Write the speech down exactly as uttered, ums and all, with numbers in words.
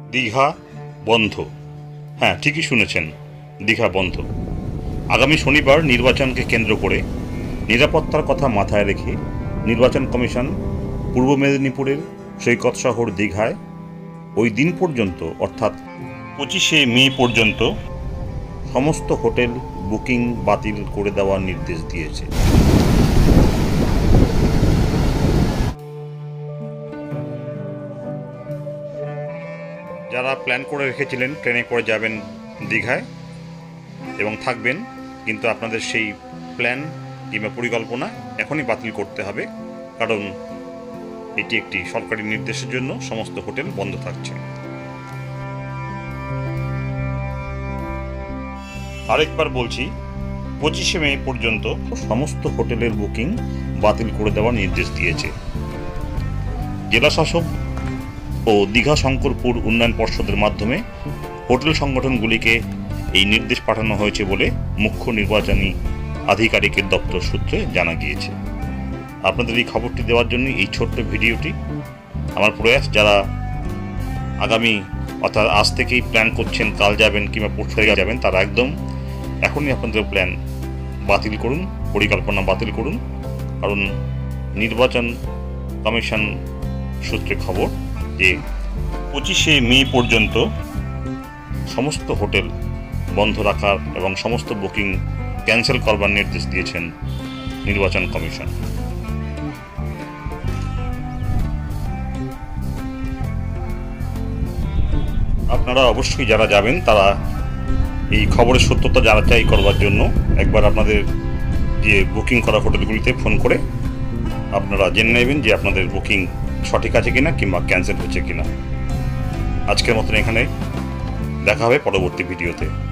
দীঘা বন্ধ। হ্যাঁ, ঠিকই শুনেছেন, দীঘা বন্ধ। আগামী শনিবার নির্বাচনকে কেন্দ্র করে নিরাপত্তার কথা মাথায় রেখে নির্বাচন কমিশন পূর্ব মেদিনীপুরের সৈকত শহর দীঘায় ওই দিন পর্যন্ত অর্থাৎ পঁচিশে মে পর্যন্ত সমস্ত হোটেল বুকিং বাতিল করে দেওয়ার নির্দেশ দিয়েছে। যারা প্ল্যান করে রেখেছিলেন ট্রেনে করে যাবেন দীঘায় এবং থাকবেন, কিন্তু আপনাদের সেই প্ল্যান কিংবা পরিকল্পনা এখনই বাতিল করতে হবে, কারণ এটি একটি সরকারি নির্দেশের জন্য সমস্ত হোটেল বন্ধ থাকছে। আরেকবার বলছি, পঁচিশে মে পর্যন্ত সমস্ত হোটেলের বুকিং বাতিল করে দেওয়ার নির্দেশ দিয়েছে। জেলা শাসক ও দীঘা শঙ্করপুর উন্নয়ন পর্ষদের মাধ্যমে হোটেল সংগঠনগুলিকে এই নির্দেশ পাঠানো হয়েছে বলে মুখ্য নির্বাচনী আধিকারিকের দপ্তর সূত্রে জানা গিয়েছে। আপনাদের এই খবরটি দেওয়ার জন্য এই ছোট্ট ভিডিওটি। আমার প্রয়াস, যারা আগামী অর্থাৎ আজ থেকেই প্ল্যান করছেন কাল যাবেন কিংবা পরশু যাবেন, তারা একদম এখনই আপনাদের প্ল্যান বাতিল করুন, পরিকল্পনা বাতিল করুন, কারণ নির্বাচন কমিশন সূত্রে খবর যে পঁচিশে মে পর্যন্ত সমস্ত হোটেল বন্ধ রাখার এবং সমস্ত বুকিং ক্যান্সেল করবার নির্দেশ দিয়েছেন নির্বাচন কমিশন। আপনারা অবশ্যই যারা যাবেন তারা এই খবরের সত্যতা যাচাই করবার জন্য একবার আপনাদের যে বুকিং করা হোটেলগুলিতে ফোন করে আপনারা জেনে নেবেন যে আপনাদের বুকিং সঠিক আছে কিনা কিংবা ক্যান্সেল হচ্ছে কিনা। আজকের মতন এখানে দেখা হবে পরবর্তী ভিডিওতে।